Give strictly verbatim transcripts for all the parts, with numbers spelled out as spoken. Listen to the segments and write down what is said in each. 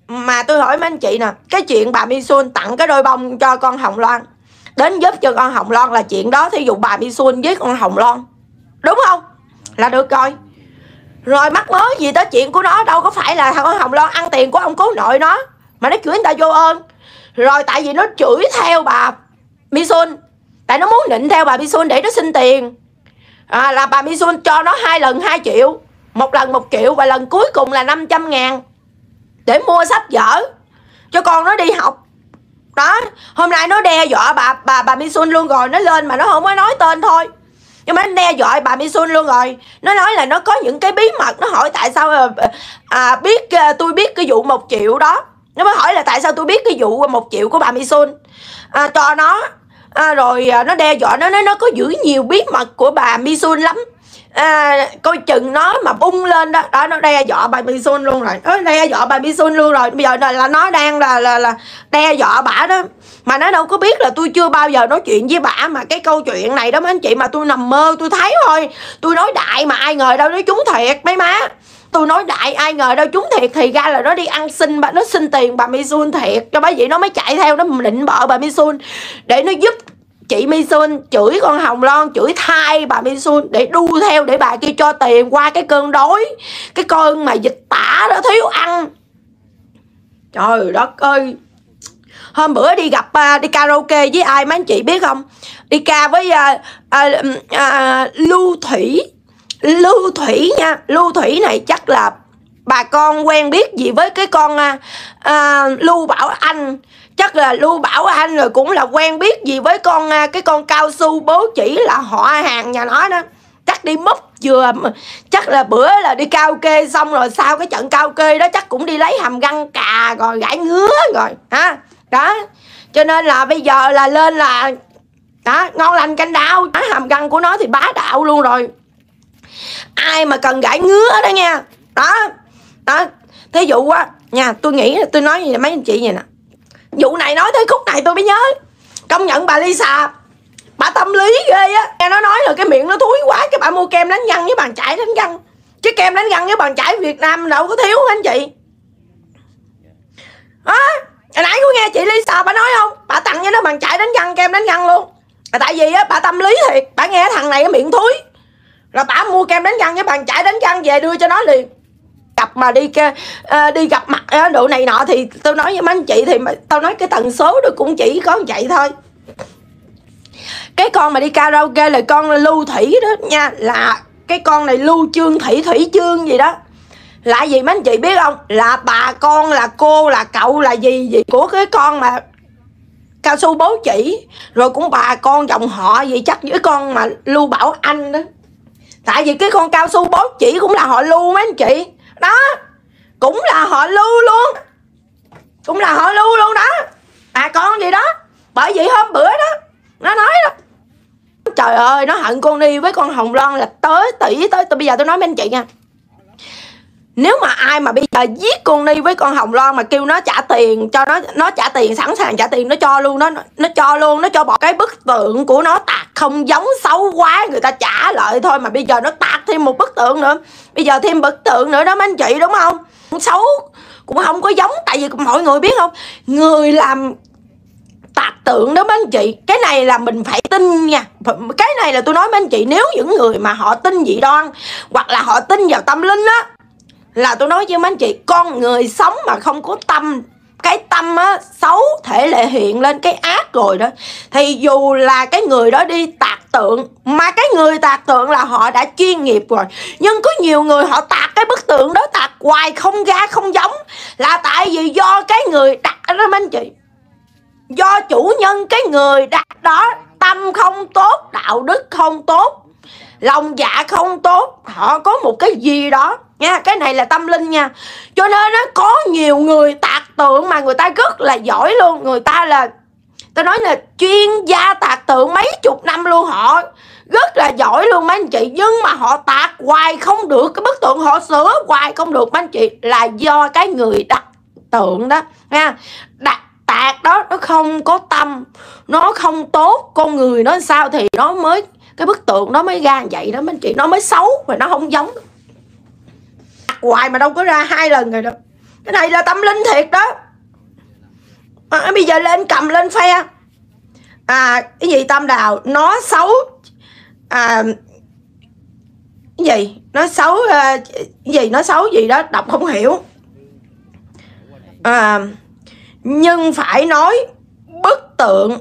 mà tôi hỏi mấy anh chị nè, cái chuyện bà Misun tặng cái đôi bông cho con Hồng Loan, đến giúp cho con Hồng Loan là chuyện đó. Thí dụ bà Misun với con Hồng Loan, đúng không, là được rồi. Rồi mắc mớ gì tới chuyện của nó, đâu có phải là thằng con Hồng Loan ăn tiền của ông cố nội nó mà nó chửi người ta vô ơn. Rồi tại vì nó chửi theo bà Misun, tại nó muốn nịnh theo bà Misun để nó xin tiền, à, là bà Misun cho nó hai lần hai triệu, một lần một triệu và lần cuối cùng là năm trăm ngàn để mua sách vở cho con nó đi học. Đó, hôm nay nó đe dọa bà bà bà Misun luôn rồi, nó lên mà nó không có nói tên thôi, nhưng mà nó đe dọa bà Misun luôn rồi. Nó nói là nó có những cái bí mật. Nó hỏi tại sao à, biết tôi biết cái vụ một triệu đó. Nó mới hỏi là tại sao tôi biết cái vụ một triệu của bà Misun, à, cho nó à, rồi nó đe dọa nó nói nó có giữ nhiều bí mật của bà Misun lắm, à, coi chừng nó mà bung lên đó. Đó, nó đe dọa bà Misun luôn rồi. Nó đe dọa bà Misun luôn rồi. Bây giờ là, là nó đang là, là là đe dọa bả đó. Mà nó đâu có biết là tôi chưa bao giờ nói chuyện với bả. Mà cái câu chuyện này đó mấy anh chị, mà tôi nằm mơ tôi thấy thôi. Tôi nói đại mà ai ngờ đâu nó trúng thiệt mấy má. Tôi nói đại ai ngờ đâu trúng thiệt. Thì ra là nó đi ăn xin, nó xin tiền bà Misun thiệt. Cho bởi vậy nó mới chạy theo, nó định bợ bà Misun để nó giúp chị Misun chửi con Hồng Loan, chửi thay bà Misun để đu theo để bà kia cho tiền qua cái cơn đói, cái cơn mà dịch tả đó, thiếu ăn. Trời đất ơi. Hôm bữa đi gặp uh, đi karaoke với ai mấy anh chị biết không? Đi ca với uh, uh, uh, Lưu Thủy. Lưu Thủy nha. Lưu Thủy này chắc là bà con quen biết gì với cái con uh, uh, Lưu Bảo Anh. Chắc là Lưu Bảo Anh rồi cũng là quen biết gì với con cái con Cao Su bố chỉ là họ hàng nhà nó đó. Chắc đi múc vừa, chắc là bữa là đi karaoke xong rồi sau cái trận karaoke đó chắc cũng đi lấy hàm răng cà rồi gãi ngứa rồi ha. Đó, cho nên là bây giờ là lên là đó, ngon lành canh đau. Đó, hàm răng của nó thì bá đạo luôn rồi. Ai mà cần gãi ngứa đó nha. Đó, đó, thí dụ á nha, tôi nghĩ tôi nói gì mấy anh chị vậy nè. Vụ này nói tới khúc này tôi mới nhớ, công nhận bà Lisa bà tâm lý ghê á. Nghe nó nói là cái miệng nó thúi quá, cái bà mua kem đánh răng với bàn chải đánh răng. Chứ kem đánh răng với bàn chải Việt Nam đâu có thiếu anh chị. Đó, hồi nãy có nghe chị Lisa bà nói không, bà tặng cho nó bàn chải đánh răng, kem đánh răng luôn. Tại vì á bà tâm lý thiệt, bà nghe thằng này cái miệng thúi rồi bà mua kem đánh răng với bàn chải đánh răng về đưa cho nó liền. Gặp mà đi uh, đi gặp mặt uh, độ này nọ thì tôi nói với mấy anh chị thì mà, tao nói cái tần số đó cũng chỉ có vậy thôi. Cái con mà đi karaoke là con Lưu Thủy đó nha, là cái con này Lưu Trương Thủy Thủy Trương gì đó. Là gì mấy anh chị biết không? Là bà con, là cô, là cậu, là gì gì của cái con mà Cao Su bố chỉ. Rồi cũng bà con dòng họ gì chắc với con mà Lưu Bảo Anh đó. Tại vì cái con Cao Su bố chỉ cũng là họ Lưu mấy anh chị. Đó, cũng là họ Lưu luôn. Cũng là họ Lưu luôn đó. À con gì đó. Bởi vì hôm bữa đó nó nói đó, trời ơi nó hận con đi với con Hồng Loan là tới tỷ tới. Tôi bây giờ tôi nói với anh chị nha, nếu mà ai mà bây giờ giết con Ni với con Hồng Loan mà kêu nó trả tiền cho nó, nó trả tiền, sẵn sàng trả tiền, nó cho luôn. Nó nó cho luôn, nó cho bỏ cái bức tượng của nó tạc không giống xấu quá người ta trả lại thôi. Mà bây giờ nó tạc thêm một bức tượng nữa, bây giờ thêm bức tượng nữa đó mấy anh chị, đúng không? Xấu cũng không có giống. Tại vì mọi người biết không, người làm tạc tượng đó mấy anh chị, cái này là mình phải tin nha. Cái này là tôi nói mấy anh chị, nếu những người mà họ tin dị đoan hoặc là họ tin vào tâm linh á, là tôi nói với mấy anh chị, con người sống mà không có tâm, cái tâm á xấu thể lệ hiện lên cái ác rồi đó, thì dù là cái người đó đi tạc tượng, mà cái người tạc tượng là họ đã chuyên nghiệp rồi, nhưng có nhiều người họ tạc cái bức tượng đó tạc hoài không ra không giống, là tại vì do cái người đặt đó mấy anh chị, do chủ nhân cái người đặt đó tâm không tốt, đạo đức không tốt, lòng dạ không tốt, họ có một cái gì đó nha. Cái này là tâm linh nha. Cho nên nó có nhiều người tạc tượng mà người ta rất là giỏi luôn. Người ta là, tôi nói là chuyên gia tạc tượng mấy chục năm luôn, họ rất là giỏi luôn mấy anh chị. Nhưng mà họ tạc hoài không được, cái bức tượng họ sửa hoài không được mấy anh chị, là do cái người đặt tượng đó nha. Đặt tạc đó nó không có tâm, nó không tốt, con người nó sao thì nó mới, cái bức tượng nó mới ra vậy đó mấy anh chị, nó mới xấu và nó không giống. Tạc hoài mà đâu có ra hai lần rồi đâu. Cái này là tâm linh thiệt đó. À, bây giờ lên cầm lên phe à, cái gì Tâm Đào nó xấu à, cái gì nó xấu à, cái gì nó xấu gì đó đọc không hiểu à, nhưng phải nói bức tượng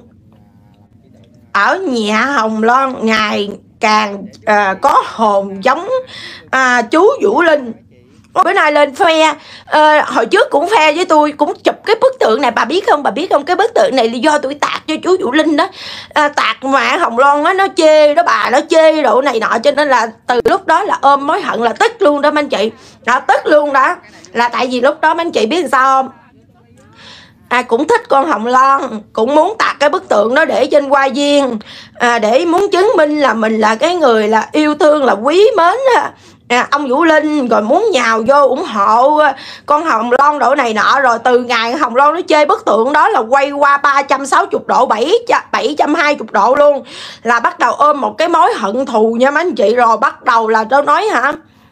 ở nhà Hồng Loan ngày càng à, có hồn giống à, chú Vũ Linh. Bữa nay lên phe à, hồi trước cũng phe với tôi, cũng chụp cái bức tượng này. Bà biết không, bà biết không, cái bức tượng này là do tôi tạc cho chú Vũ Linh đó. à, Tạc mà Hồng Loan đó, nó chê đó bà, nó chê độ này nọ, cho nên là từ lúc đó là ôm mối hận, là tức luôn đó mấy anh chị. Đó, tức luôn đó, là tại vì lúc đó mấy anh chị biết sao không, à, cũng thích con Hồng Loan, cũng muốn tạc cái bức tượng đó để trên hoa viên, à, để muốn chứng minh là mình là cái người là yêu thương, là quý mến à, ông Vũ Linh, rồi muốn nhào vô ủng hộ con Hồng Loan độ này nọ. Rồi từ ngày Hồng Loan nó chơi bức tượng đó là quay qua ba trăm sáu mươi độ, bảy trăm hai mươi độ luôn, là bắt đầu ôm một cái mối hận thù nha mấy anh chị. Rồi bắt đầu là tôi nói hả,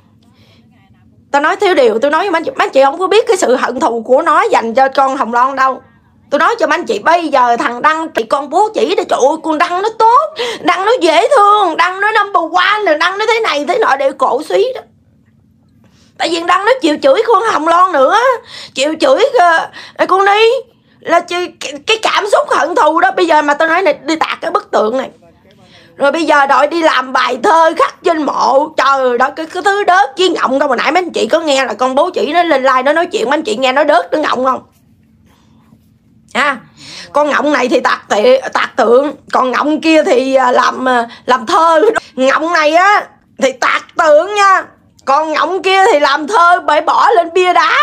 tôi nói thiếu điều, tôi nói với mấy anh chị, mấy anh chị không có biết cái sự hận thù của nó dành cho con Hồng Loan đâu. Tôi nói cho mấy anh chị, bây giờ thằng Đăng thì con bố chỉ để trời ơi, con Đăng nó tốt, Đăng nó dễ thương, Đăng nó number one, rồi Đăng nó thế này thế nọ để cổ suý đó. Tại vì Đăng nó chịu chửi con Hồng Loan nữa, chịu chửi uh, con đi, là cái, cái cảm xúc hận thù đó. Bây giờ mà tôi nói này, đi tạc cái bức tượng này, rồi bây giờ đội đi làm bài thơ khắc trên mộ, trời đó, cái, cái thứ đớt với ngọng đâu. Mà nãy mấy anh chị có nghe là con bố chỉ nó lên live nó nói chuyện, mấy anh chị nghe nó đớt nó ngọng không? À, con ngọng này thì tạc tị, tạc tượng, còn ngọng kia thì làm làm thơ. Ngọng này á thì tạc tượng nha, còn ngọng kia thì làm thơ, bậy bỏ lên bia đá.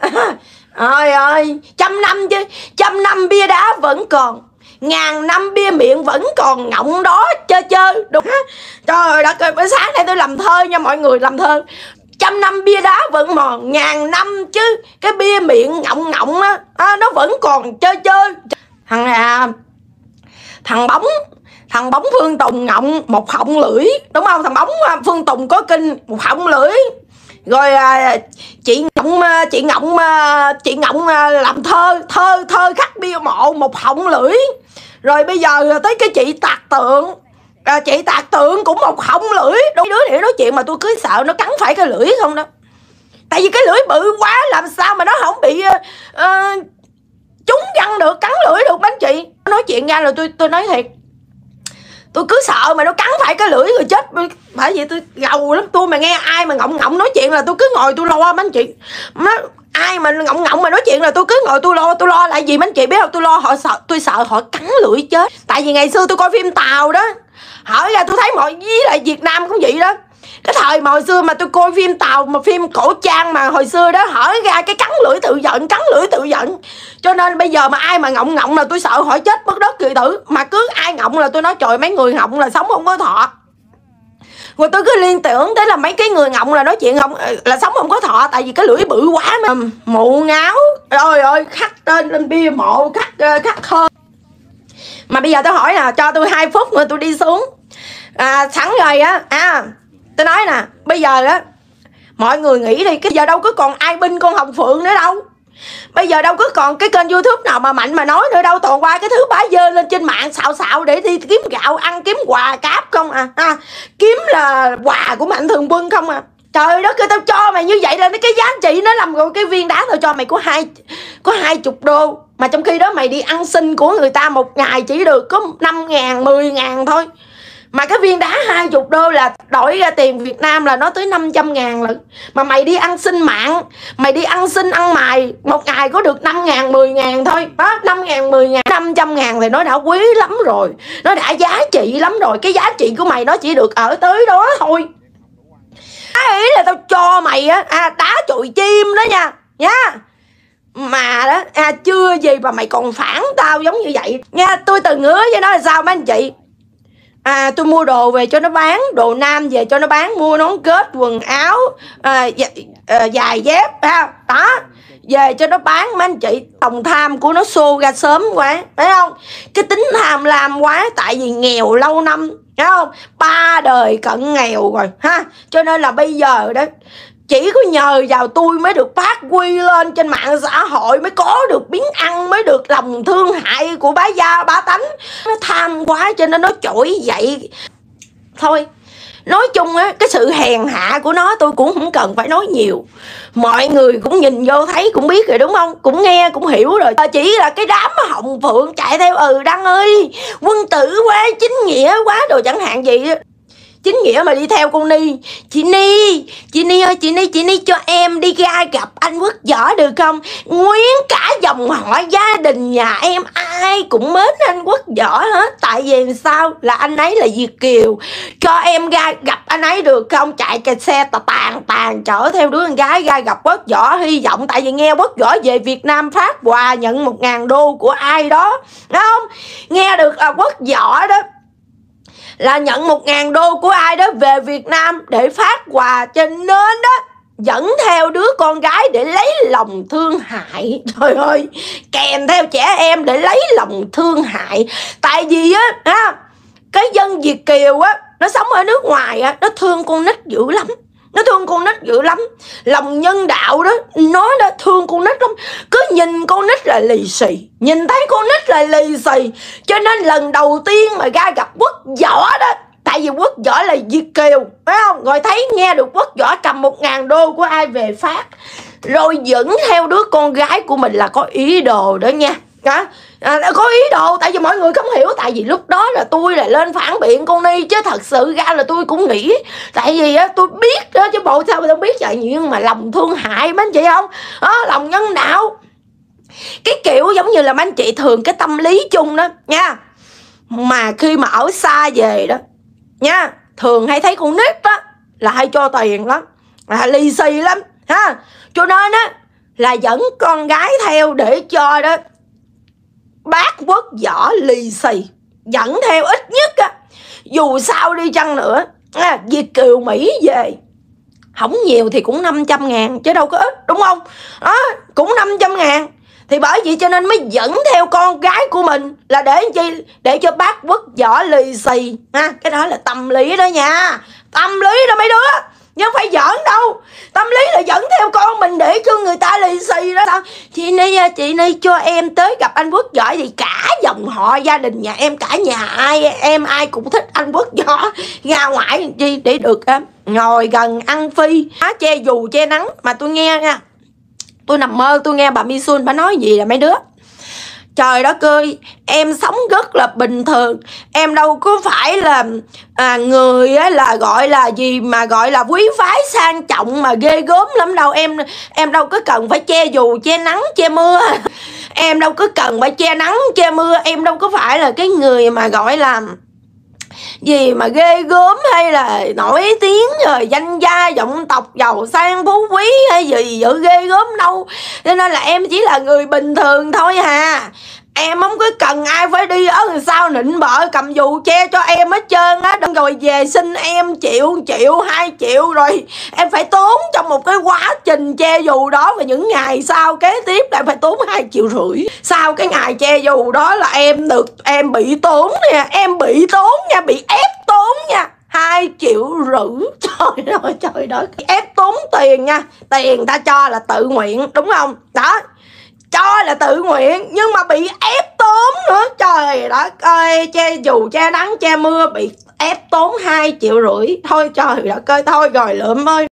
Ôi ơi, trăm năm chứ, trăm năm bia đá vẫn còn, ngàn năm bia miệng vẫn còn, ngọng đó chơi chơi đúng. Trời đất ơi, bữa sáng nay tôi làm thơ nha mọi người, làm thơ. Trăm năm bia đá vẫn mòn, ngàn năm chứ cái bia miệng ngọng ngọng á, à, nó vẫn còn chơi chơi. Thằng à, thằng bóng thằng bóng Phương Tùng ngọng một họng lưỡi, đúng không? Thằng bóng Phương Tùng có kinh một họng lưỡi. Rồi à, chị ngọng chị ngọng chị ngọng làm thơ thơ thơ khắc bia mộ một họng lưỡi. Rồi bây giờ tới cái chị tạc tượng, à, chị tạc tượng cũng một họng lưỡi. Đôi đứa này nói chuyện mà tôi cứ sợ nó cắn phải cái lưỡi không đó. Tại vì cái lưỡi bự quá, làm sao mà nó không bị uh, uh, trúng răng được, cắn lưỡi được mấy anh chị. Nói chuyện ra là tôi tôi nói thiệt, tôi cứ sợ mà nó cắn phải cái lưỡi rồi chết. Bởi vì tôi gầu lắm, tôi mà nghe ai mà ngọng ngọng nói chuyện là tôi cứ ngồi tôi lo mấy anh chị. Nó, ai mà ngọng ngọng mà nói chuyện là tôi cứ ngồi tôi lo. Tôi lo là gì mấy anh chị biết không? Tôi lo họ sợ, tôi sợ họ cắn lưỡi chết. Tại vì ngày xưa tôi coi phim Tàu đó, hỏi ra tôi thấy mọi với lại Việt Nam cũng vậy đó. Cái thời mà hồi xưa mà tôi coi phim Tàu, mà phim cổ trang mà hồi xưa đó, hỏi ra cái cắn lưỡi tự giận, cắn lưỡi tự giận. Cho nên bây giờ mà ai mà ngọng ngọng là tôi sợ hỏi chết mất đất kỳ tử. Mà cứ ai ngọng là tôi nói trời, mấy người ngọng là sống không có thọ. Rồi tôi cứ liên tưởng tới là mấy cái người ngọng là nói chuyện không là sống không có thọ. Tại vì cái lưỡi bự quá mà. Mụ ngáo, trời ơi, khắc tên lên bia mộ, khắc khắc hơn. Mà bây giờ tôi hỏi nè, cho tôi hai phút nữa tôi đi xuống à, sẵn rồi á. À, tôi nói nè, bây giờ á mọi người nghĩ đi, cái giờ đâu có còn ai binh con Hồng Phượng nữa đâu. Bây giờ đâu có còn cái kênh YouTube nào mà mạnh mà nói nữa đâu. Toàn qua cái thứ bá dơ lên trên mạng xạo xạo để đi kiếm gạo ăn, kiếm quà cáp không à, à kiếm là quà của Mạnh Thường Quân không à. Trời đất ơi, tao cho mày như vậy là cái giá trị nó làm rồi. Cái viên đá tao cho mày có hai có hai chục đô, mà trong khi đó mày đi ăn xin của người ta một ngày chỉ được có năm ngàn, mười ngàn thôi. Mà cái viên đá hai chục đô là đổi ra tiền Việt Nam là nó tới năm trăm ngàn lận. Mà mày đi ăn xin mạng, mày đi ăn xin ăn mài, một ngày có được năm ngàn, mười ngàn thôi. Đó, năm ngàn, mười ngàn, năm trăm ngàn thì nó đã quý lắm rồi. Nó đã giá trị lắm rồi. Cái giá trị của mày nó chỉ được ở tới đó thôi. Ý là tao cho mày á, à, đá chọi chim đó nha, nha. Mà đó, à, chưa gì mà mày còn phản tao giống như vậy nha. Tôi từng hứa với nó là sao mấy anh chị, à, tôi mua đồ về cho nó bán, đồ nam về cho nó bán, mua nón kết, quần áo, à, à, dài dép ha, đó về cho nó bán. Mấy anh chị, lòng tham của nó xô ra sớm quá, thấy không? Cái tính tham lam quá, tại vì nghèo lâu năm, thấy không? Ba đời cận nghèo rồi ha, cho nên là bây giờ đó chỉ có nhờ vào tôi mới được phát huy lên trên mạng xã hội, mới có được miếng ăn, mới được lòng thương hại của bá gia bá tánh. Nó tham quá cho nên nó trỗi dậy. Thôi, nói chung á, cái sự hèn hạ của nó tôi cũng không cần phải nói nhiều. Mọi người cũng nhìn vô thấy cũng biết rồi đúng không? Cũng nghe cũng hiểu rồi. Chỉ là cái đám Hồng Phượng chạy theo ừ Đăng ơi, quân tử quá, chính nghĩa quá đồ chẳng hạn gì á. Chính nghĩa mà đi theo con Ni. Chị Ni, chị Ni ơi, chị Ni, chị Ni cho em đi ra gặp anh Quốc Võ được không? Nguyên cả dòng họ gia đình nhà em ai cũng mến anh Quốc Võ hết. Tại vì sao? Là anh ấy là Việt kiều. Cho em ra gặp anh ấy được không? Chạy cái xe tà tàn tàn chở theo đứa con gái ra gặp Quốc Võ. Hy vọng tại vì nghe Quốc Võ về Việt Nam phát quà nhận một ngàn đô của ai đó, đúng không? Nghe được à, Quốc Võ đó là nhận một ngàn đô của ai đó về Việt Nam để phát quà, cho nên đó dẫn theo đứa con gái để lấy lòng thương hại. Trời ơi, kèm theo trẻ em để lấy lòng thương hại. Tại vì á ha, cái dân Việt kiều á, nó sống ở nước ngoài á, nó thương con nít dữ lắm. Nó thương con nít dữ lắm. Lòng nhân đạo đó, nó đã thương con nít lắm. Cứ nhìn con nít là lì xì, nhìn thấy con nít là lì xì. Cho nên lần đầu tiên mà ra gặp Quốc Võ đó, tại vì Quốc Võ là Việt kiều, phải không? Rồi thấy nghe được Quốc Võ cầm một ngàn đô của ai về phát, rồi dẫn theo đứa con gái của mình là có ý đồ đó nha. Đó. À, có ý đồ, tại vì mọi người không hiểu. Tại vì lúc đó là tôi là lên phản biện con Ni, chứ thật sự ra là tôi cũng nghĩ. Tại vì á, tôi biết đó chứ bộ sao mà không biết vậy. Nhưng mà lòng thương hại mấy anh chị không đó, lòng nhân đạo. Cái kiểu giống như là mấy anh chị thường cái tâm lý chung đó nha. Mà khi mà ở xa về đó nha, thường hay thấy con nít đó là hay cho tiền lắm, là lì xì lắm ha. Cho nên á là dẫn con gái theo để cho đó bác Quốc Võ lì xì, dẫn theo ít nhất á, dù sao đi chăng nữa à, Việt kiều Mỹ về không nhiều thì cũng năm trăm ngàn chứ đâu có ít, đúng không? Đó, cũng năm trăm ngàn. Thì bởi vậy cho nên mới dẫn theo con gái của mình là để chi? Để cho bác Quốc Võ lì xì ha. Cái đó là tâm lý đó nha, tâm lý đó mấy đứa, nhưng không phải giỡn đâu. Tâm lý là dẫn theo con mình để cho người ta lì xì đó. Sao chị Ni, chị Ni cho em tới gặp anh Quốc Võ, thì cả dòng họ gia đình nhà em, cả nhà ai em ai cũng thích anh Quốc Võ. Ra ngoài chi để được uh, ngồi gần ăn phi, che dù che nắng. Mà tôi nghe nha, tôi nằm mơ tôi nghe bà Misun bà nói gì là mấy đứa, trời đất ơi, em sống rất là bình thường, em đâu có phải là à, người á, là gọi là gì mà gọi là quý phái sang trọng mà ghê gớm lắm đâu. Em em đâu có cần phải che dù che nắng che mưa, em đâu có cần phải che nắng che mưa, em đâu có phải là cái người mà gọi là gì mà ghê gớm hay là nổi tiếng rồi danh gia vọng tộc giàu sang phú quý hay gì vậy ghê gớm đâu. Cho nên là em chỉ là người bình thường thôi hà. Em không có cần ai phải đi ở đằng sau nịnh bợ cầm dù che cho em hết trơn á. Đừng rồi về xin em triệu triệu hai triệu rồi em phải tốn trong một cái quá trình che dù đó, và những ngày sau kế tiếp lại phải tốn hai triệu rưỡi. Sau cái ngày che dù đó là em được em bị tốn nha, em bị tốn nha, bị ép tốn nha, hai triệu rưỡi. Trời ơi trời đất, ép tốn tiền nha. Tiền ta cho là tự nguyện đúng không? Đó, cho là tự nguyện nhưng mà bị ép tốn nữa. Trời đất ơi, che dù che nắng che mưa bị ép tốn hai triệu rưỡi. Thôi trời đất ơi, thôi rồi lượm ơi.